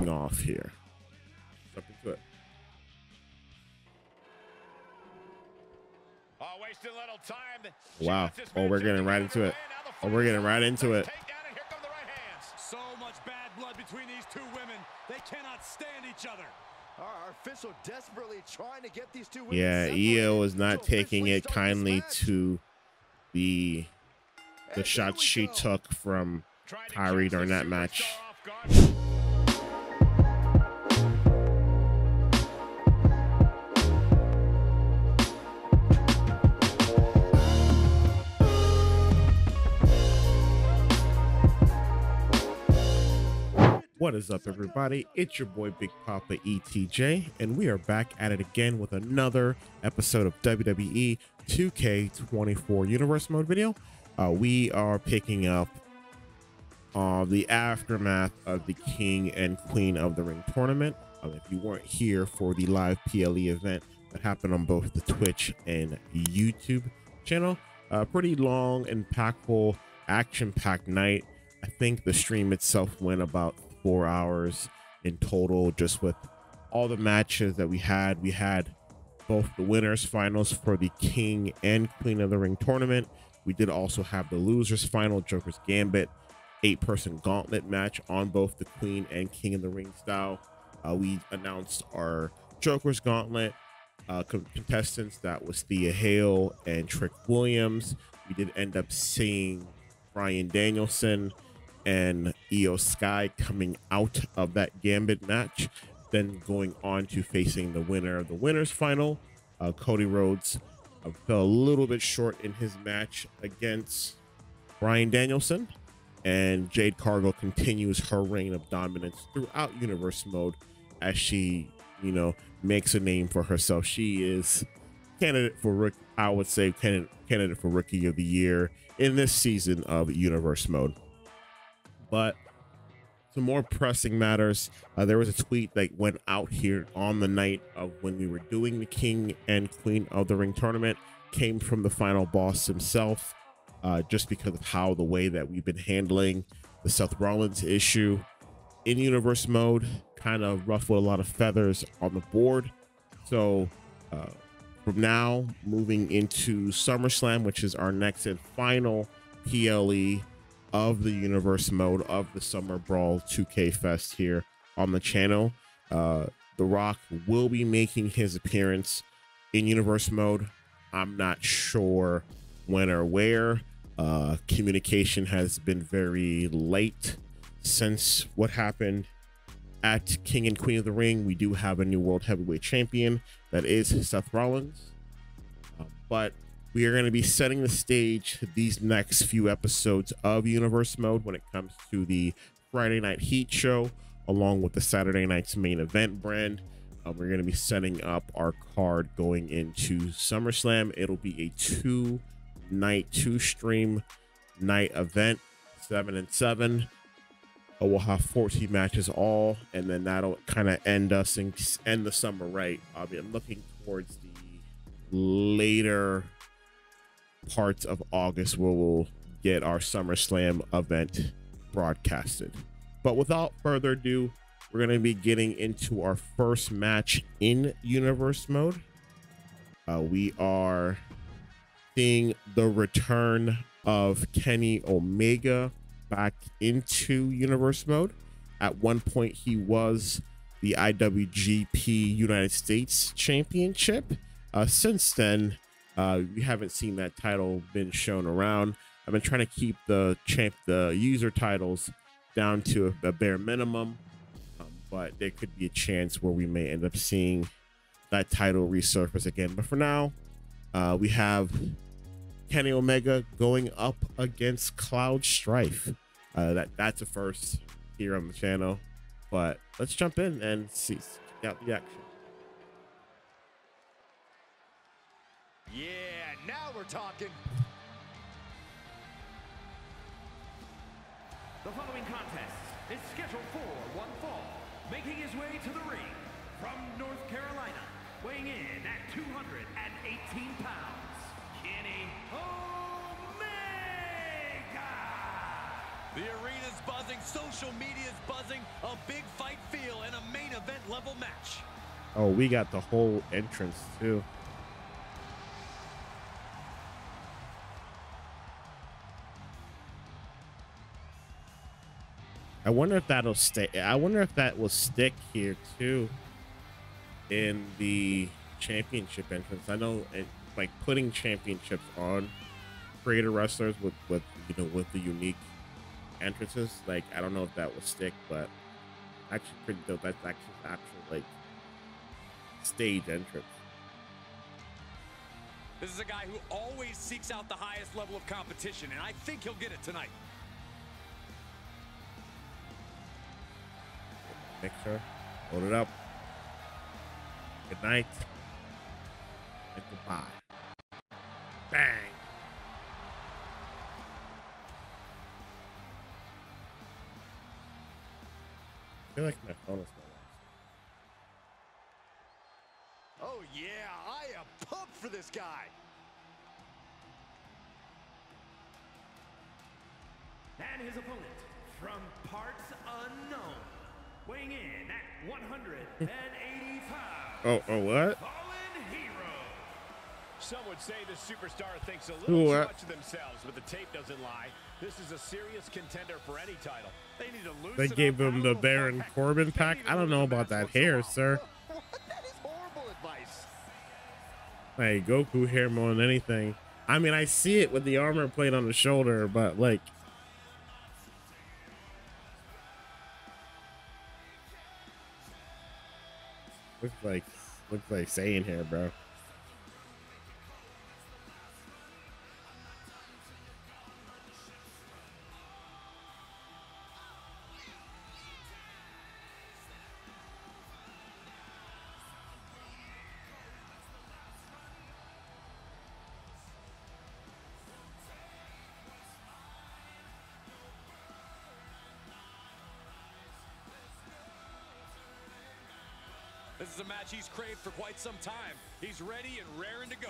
kicking off here. Jump into it. Wasting a little time. Wow. Oh, we're getting right into it. Oh, we're getting right into it. So much bad blood between these two women. They cannot stand each other. Our official desperately trying to get these two women. Yeah, Io is not taking it kindly to the shots she took from Kairi during that match. What is up, everybody? It's your boy Big Papa ETJ, and we are back at it again with another episode of WWE 2K24 Universe Mode video. We are picking up the aftermath of the King and Queen of the Ring tournament. If you weren't here for the live PLE event that happened on both the Twitch and YouTube channel, pretty long, impactful, action-packed night. I think the stream itself went about 4 hours in total, just with all the matches that we had. We had both the winners finals for the King and Queen of the Ring tournament. We did also have the losers final, Joker's Gambit, 8-person gauntlet match on both the Queen and King of the Ring style. We announced our Joker's Gauntlet contestants. That was Thea Hale and Trick Williams. We did end up seeing Bryan Danielson and Io Sky coming out of that Gambit match, then going on to facing the winner of the winners final. Cody Rhodes fell a little bit short in his match against Bryan Danielson, and Jade Cargill continues her reign of dominance throughout Universe Mode as she, makes a name for herself. She is candidate for I would say candidate for Rookie of the Year in this season of Universe Mode. But some more pressing matters. There was a tweet that went out here on the night of when we were doing the King and Queen of the Ring tournament, came from the final boss himself, just because of how the way that we've been handling the Seth Rollins issue in Universe Mode kind of ruffled a lot of feathers on the board. So from now, moving into SummerSlam, which is our next and final PLE of the Universe Mode of the Summer Brawl 2K Fest here on the channel. The Rock will be making his appearance in Universe Mode. I'm not sure when or where. Communication has been very late since what happened at King and Queen of the Ring. We do have a new World Heavyweight Champion, that is Seth Rollins. But we are going to be setting the stage these next few episodes of Universe Mode when it comes to the Friday Night Heat show, along with the Saturday night's main event brand. We're going to be setting up our card going into SummerSlam. It'll be a 2-night, 2-stream night event, 7 and 7. We'll have 14 matches all, and then that'll kind of end us and end the summer right. I'm looking towards the later parts of August where we'll get our SummerSlam event broadcasted. But without further ado, we're going to be getting into our first match in Universe Mode. We are seeing the return of Kenny Omega back into Universe Mode. At one point, he was the IWGP United States Championship. Since then, we haven't seen that title been shown around. I've been trying to keep the user titles down to a bare minimum, but there could be a chance where we may end up seeing that title resurface again. But for now, we have Kenny Omega going up against Cloud Strife. That's a first here on the channel, but let's jump in and check out the action. Yeah, now we're talking. The following contest is scheduled for one fall, making his way to the ring from North Carolina, weighing in at 218 pounds, Kenny Omega! The arena's buzzing, social media's buzzing, a big fight feel Oh, we got the whole entrance too. I wonder if that'll stay. I wonder if that will stick here too in the championship entrance. I know it, like putting championships on creator wrestlers with you know with the unique entrances. Like I don't know if that will stick, but actually pretty dope. That's actual like stage entrance. This is a guy who always seeks out the highest level of competition, and I think he'll get it tonight. Mixer, load it up. Good night and goodbye. Bang. I feel like my phone is my Oh yeah, I am pumped for this guy. And his opponent, from parts unknown, weighing in at 180 pounds. Oh, what? Fallen Hero. Some would say the superstar thinks a Ooh, little too much of themselves, but the tape doesn't lie. This is a serious contender for any title. They need to lose. They gave him the Baron Corbin pack. I don't know about that hair, sir. That is horrible advice. Hey, Goku hair more than anything. I mean, I see it with the armor plate on the shoulder, but like, looks like saying here, bro. This is a match he's craved for quite some time. He's ready and raring to go.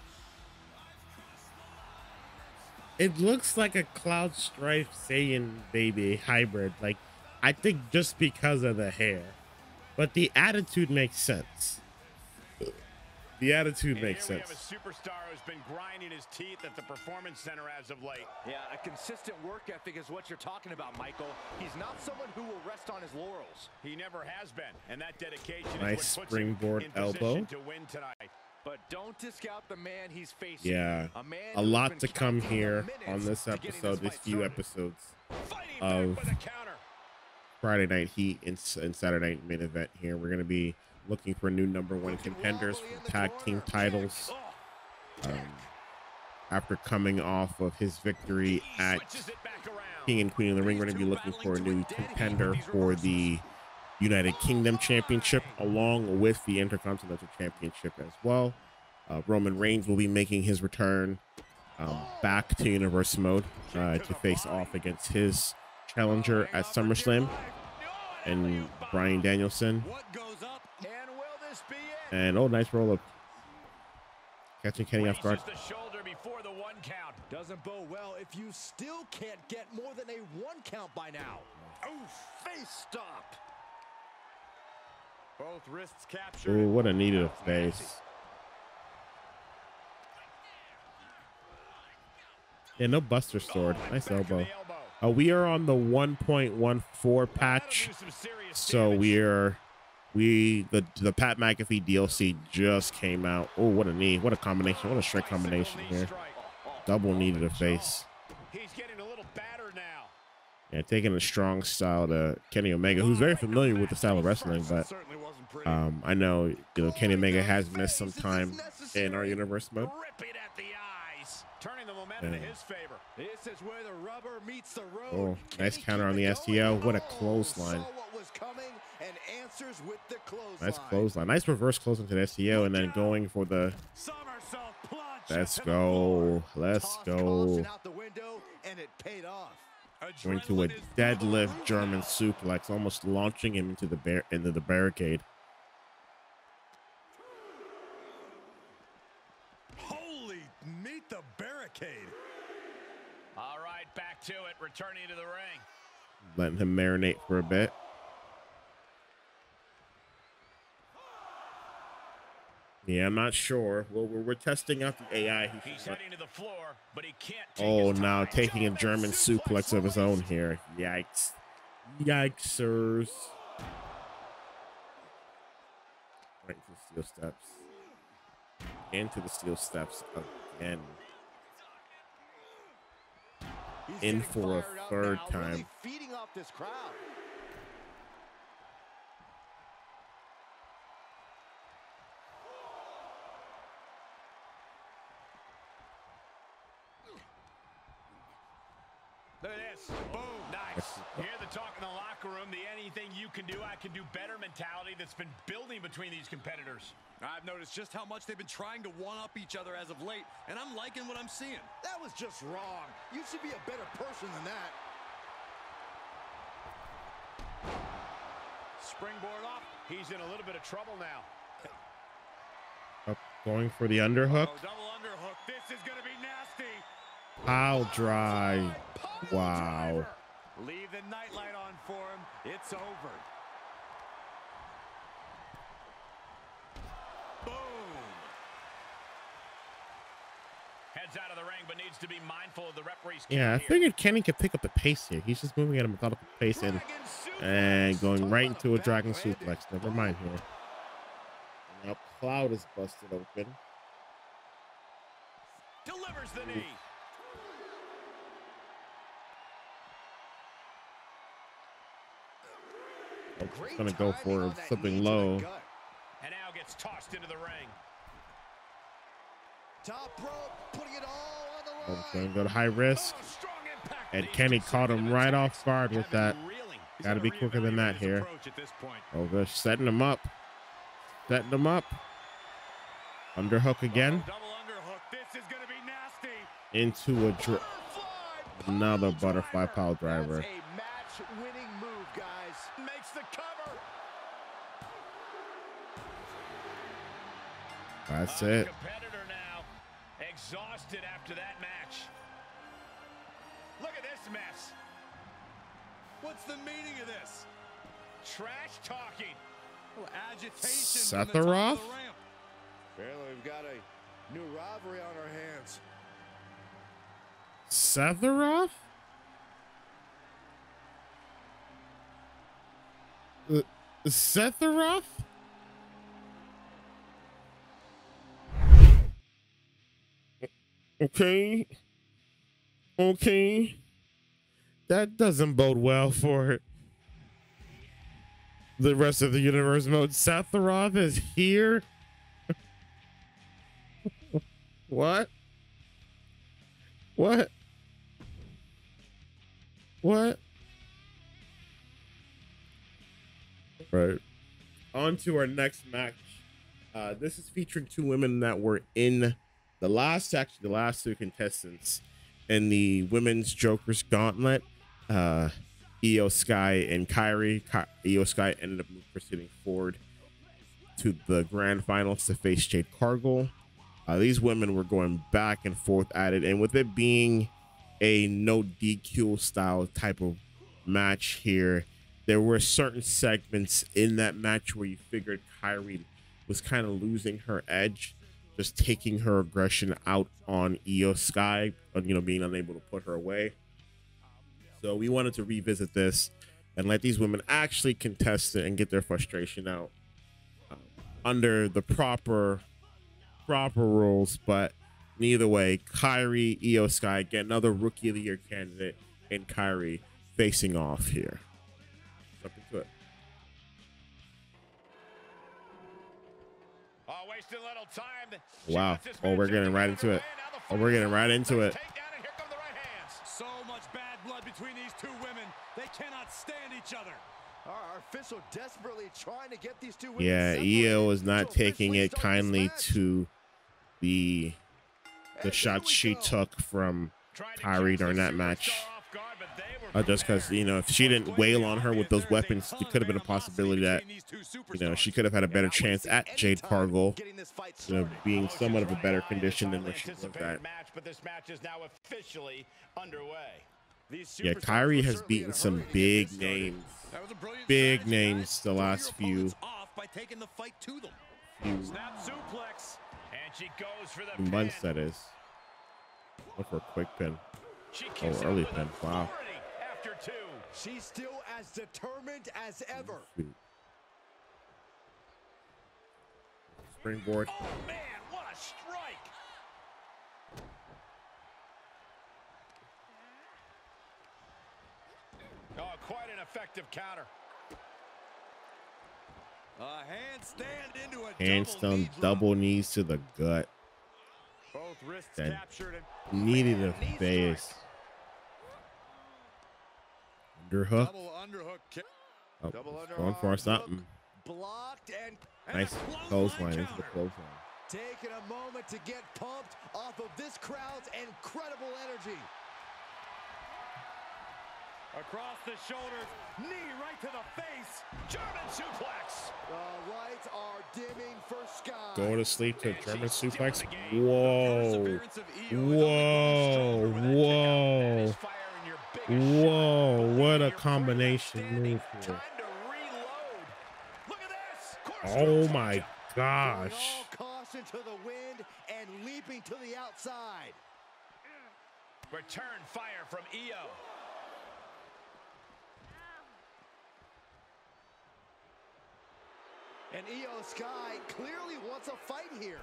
It looks like a Cloud Strife Saiyan baby hybrid. Like, I think just because of the hair, but the attitude makes sense. The attitude makes sense. We have a superstar who's been grinding his teeth at the Performance Center as of late. Yeah, a consistent work ethic is what you're talking about, Michael. He's not someone who will rest on his laurels. He never has been, and that dedication Nice is what puts springboard him in elbow. position to win tonight. But don't discount the man he's facing. Yeah, man a who's lot been to come counting here minutes on this to getting episode, these fight few started. episodes Fighting of back with a counter. Friday Night Heat and Saturday Night Main Event here. We're going to be looking for new #1 contenders for tag team titles. After coming off of his victory at King and Queen of the Ring, we're going to be looking for a new contender for the United Kingdom Championship, along with the Intercontinental Championship as well. Roman Reigns will be making his return back to Universe Mode to face off against his challenger at SummerSlam, and Bryan Danielson. What goes up? And will this be it? And oh, nice roll up, catching Kenny off guard. Raises the shoulder before the 1 count. Doesn't bode well if you still can't get more than a 1 count by now. Oof. Face stop. Both wrists captured. Ooh, what a knee to the face. Yeah, no Buster Sword. Nice elbow. We are on the 1.14 patch, so the Pat McAfee DLC just came out. Oh, what a knee! What a combination! What a straight combination here. Double knee to the face. He's getting a little battered now. Yeah, taking a strong style to Kenny Omega, who's very familiar with the style of wrestling. But I know Kenny Omega has missed some time in our universe mode. Ripping at the eyes, turning the momentum to his favor. This is where the rubber meets the road. Oh, nice counter on the STO. What a clothesline. Nice clothesline. Nice reverse closing to the STO, and then going for the. Somersault plunge. Let's go. Let's go. Going to a deadlift German suplex, almost launching him into the barricade. Holy, meet the barricade. All right, back to it, returning to the ring. Letting him marinate for a bit. Yeah, I'm not sure. Well, we're testing out the AI. He's heading to the floor, but he can't take Oh, his now time. taking a German suplex of his own here. Yikes. Yikesers. Right to the steel steps. Into the steel steps again. He's In getting for a fired up third now, time. really feeding off this crowd. Look at this. Boom. Nice. You hear the talk in the locker room, the anything you can do, I can do better mentality that's been building between these competitors. I've noticed just how much they've been trying to one-up each other as of late, and I'm liking what I'm seeing. That was just wrong. You should be a better person than that. Springboard off. He's in a little bit of trouble now. Up, going for the underhook. Oh, double underhook. This is going to be nasty. Pile drive. Wow. Leave the nightlight on for him. It's over. Boom. Heads out of the ring, but needs to be mindful of the referee's. Yeah, I figured Kenny could pick up the pace here. He's just moving at a methodical pace and going right into a dragon suplex. Never mind here. Now Cloud is busted open. Delivers the knee. He's gonna go for something low. And now gets tossed into the ring. Top rope, putting it all on the line. Gonna go to high risk. Oh, strong impact. And Kenny caught him right off guard with that. Got to be quicker than that here. Oh, gosh, setting him up. Setting him up. Underhook again. Double underhook. This is going to be nasty. Into another butterfly pile driver. That's a match-winning move, guys. Makes the cover. That's it. Competitor now, exhausted after that match. Look at this mess. What's the meaning of this? Trash talking. Agitation. Sephiroth? Apparently, we've got a new rivalry on our hands. Sephiroth? Sephiroth? Okay. Okay. That doesn't bode well for the rest of the universe mode. Sephiroth is here. What? What? What? Right. On to our next match. This is featuring two women that were in the last two contestants in the women's Joker's Gauntlet. Io Sky and Kairi. Io Sky ended up proceeding forward to the grand finals to face Jade Cargill. These women were going back and forth at it, and with it being a no DQ style type of match here, there were certain segments in that match where you figured Kairi was kind of losing her edge, just taking her aggression out on Io Sky, being unable to put her away. So we wanted to revisit this and let these women actually contest it and get their frustration out under the proper rules. But neither way, Kairi, Io Sky, again, another Rookie of the Year candidate, and Kairi facing off here. Jump into it. Oh, wasting a little time. Wow. Oh, we're getting right into it. Oh, we're getting right into it. So much bad blood between these two women. They cannot stand each other. Our official desperately trying to get these two women Yeah, Io is not taking it kindly to the shots she took from Kairi during that match. Just because, if she didn't wail on her with those weapons, it could have been a possibility that, she could have had a better chance at Jade Cargill, being somewhat of a better condition than what she was at. But this match is now officially underway. Yeah, Kairi has beaten some big names. The last few few Snap suplex. And she goes for the months, pin. that is. Look for a quick pin. She kicks Oh, early out with pin. Wow. authority after 2. She's still as determined as ever. Sweet. Springboard. Oh, man, what a strike. Oh, quite an effective counter. A handstand into a Handstand double double knees to the gut. Both wrists That captured and Needed Man, a knee face. Underhook. double underhook kick. Oh, Double going for underarm something. Blocked and Nice a clothesline into the counter. clothesline. taking a moment to get pumped off of this crowd's incredible energy. Across the shoulders, knee right to the face. German suplex. The lights are dimming for Sky. Go to sleep to a And German she's suplex. still in the game. Whoa. Perseverance of Io is only growing stronger with that kick out. That Whoa. is fire in your biggest Whoa. shot. What a Your combination outstanding. move here. Time to reload. Look at this. Oh Corkscrew my chop. Throwing gosh. all caution to the wind and leaping to the outside. Return fire from Io. And Io Sky clearly wants a fight here.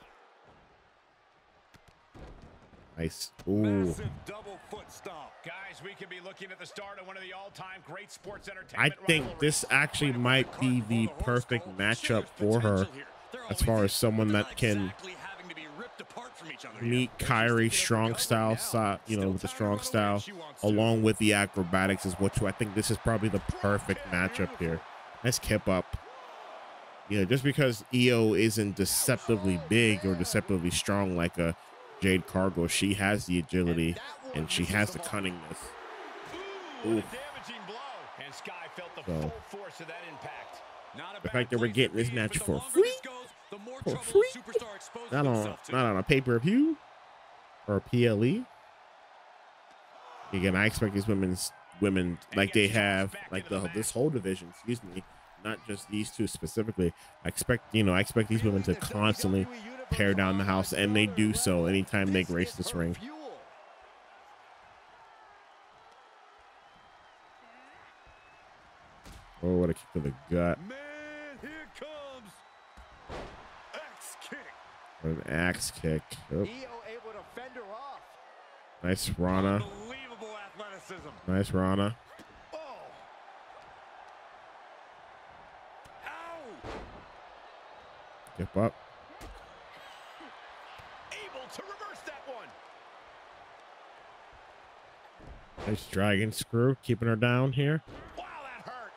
Nice. Ooh. Massive double foot stomp. Guys, we could be looking at the start of one of the all-time great sports I entertainment think rivalries. this actually might be the perfect matchup for her as far as someone that can meet Kyrie strong style, with the strong style, along with the acrobatics is what I think this is probably the perfect matchup here. Nice kip up. Just because Io isn't deceptively big or deceptively strong like a Jade Cargill, she has the agility and she has the cunningness. Ooh, Oof. a damaging blow. And Sky felt the So, full force of that impact. the fact that we're getting this match for free, not on a pay-per-view or PLE. Again, I expect these women like they have this whole division, not just these two specifically. I expect these women to constantly tear down the house, and they do so anytime they grace this ring. Oh, what a kick to the gut. Man, here comes X kick. What an axe kick. Oh, Io able to fend her off. nice Rana. Unbelievable athleticism. Nice Rana. Oh. Ow. Skip up. Able to reverse that one. Nice dragon screw. Keeping her down here. Wow, that hurt.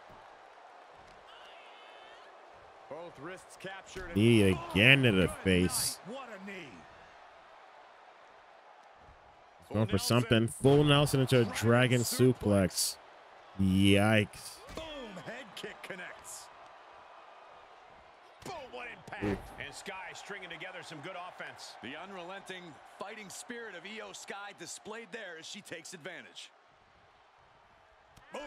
Both wrists captured. and- Knee again to the Good face. night. What a knee. Going for something. Full Nelson into a dragon suplex. Yikes. Boom, head kick connects. Boom, what impact. And Sky stringing together some good offense. The unrelenting fighting spirit of Io Sky displayed there as she takes advantage. Boom.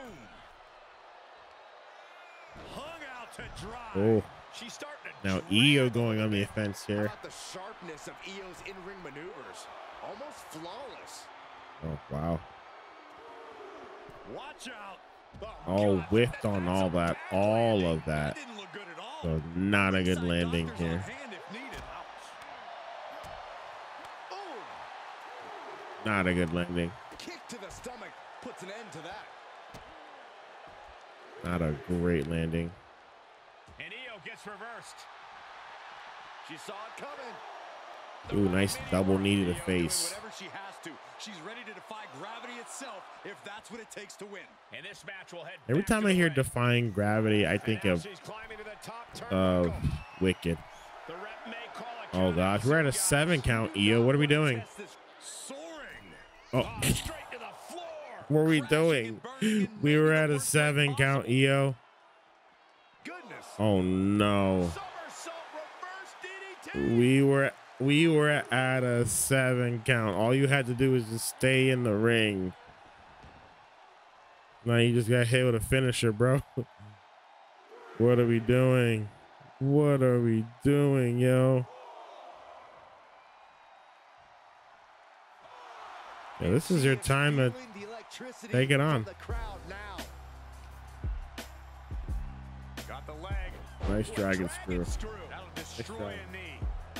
Hung out to dry. Oh, She's starting to now drag Io the going on the woman. offense How here. about the sharpness of Io's in-ring maneuvers? Almost flawless. Oh, wow. Watch out. Oh, God. whiffed on all that. Bad All landing. of that. Didn't look good at all. So not a good Ringside landing doctors on here. hand if needed. Ouch. Ooh. Not a good landing. Kick to the stomach puts an end to that. Not a great landing. And Io gets reversed. She saw it coming. Ooh, nice double knee to the Io doing face. Whatever she has to. She's ready to defy gravity itself if that's what it takes to win. And this match will head Every back time to I the hear ring. defying gravity, I And think now of she's climbing to the top turnbuckle. Wicked. The rep may call a Oh count gosh, out, we're at a guys. 7 count, Io. What are we doing? Test this soaring. Oh, Straight to the floor. what are we Crashing doing? and burning and We making were the at a work 7 life count, possible. Io. Goodness. Oh no. Somersault reverse DDT. We were at a 7 count. All you had to do was just stay in the ring. Now you just got hit with a finisher, bro. What are we doing? What are we doing, yo? Yeah, this is your time to take it on. Got the leg. Nice dragon screw. That'll destroy a knee.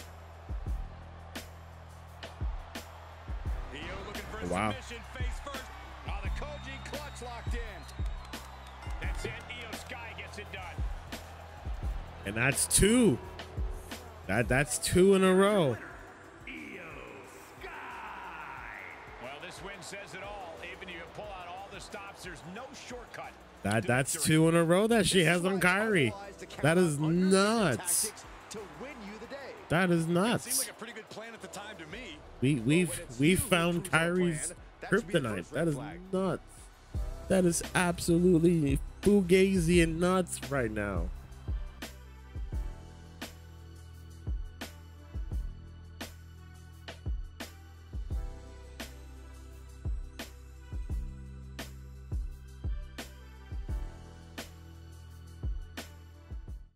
Io looking for a Wow. submission face first. Oh, the Koji clutch locked in. That's it. Io Sky gets it done. And that's two. That's two in a row. Well, this win says it all. Even if you pull out all the stops, there's no shortcut. That's two in a row that she has on Kyrie. That is nuts. That is Seemed nuts. like a pretty good plan at the time to me. We've found Kyrie's kryptonite. That is nuts. That is absolutely fugazi and nuts right now.